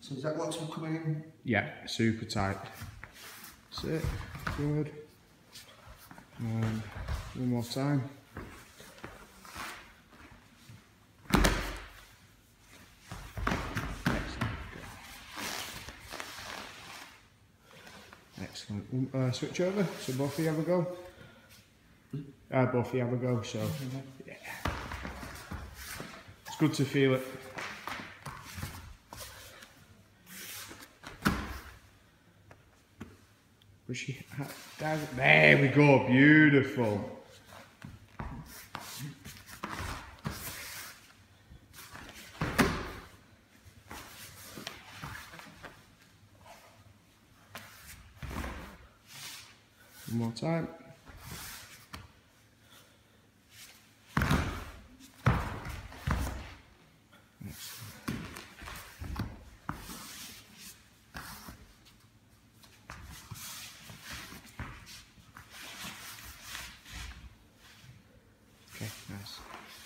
So is that what's coming in? Yeah, super tight. That's it. Good. And one more time. Excellent. Switch over, so both of you have a go. Both of you have a go, so yeah. It's good to feel it. There we go, beautiful. One more time. Okay, nice.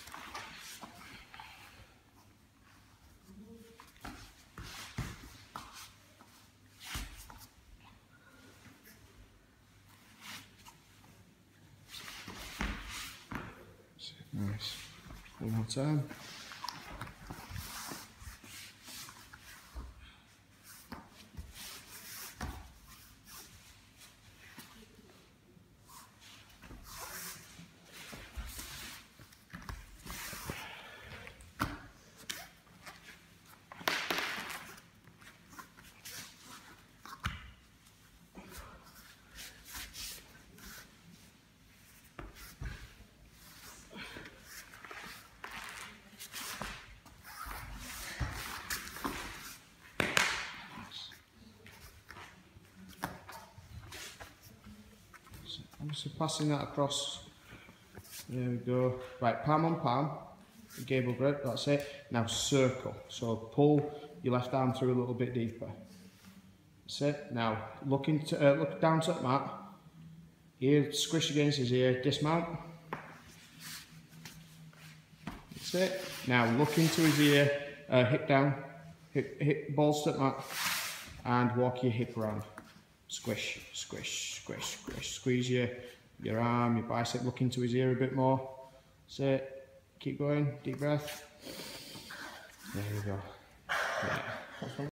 Nice. One more time. So passing that across, there we go. Right, palm on palm, gable grip, that's it. Now circle, so pull your left arm through a little bit deeper. That's it. Now look down to the mat, ear squish against his ear, dismount. That's it. Now look into his ear, hip down, hip balls to the mat, and walk your hip around. Squish, squish, squish, squish. Squeeze your arm, your bicep, look into his ear a bit more. That's it. Keep going, deep breath. There you go. Yeah.